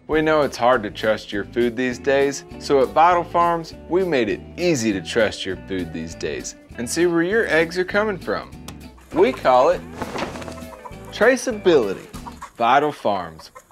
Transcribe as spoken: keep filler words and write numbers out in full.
We know it's hard to trust your food these days, so at Vital Farms, we made it easy to trust your food these days and see where your eggs are coming from. We call it Traceability. Vital Farms,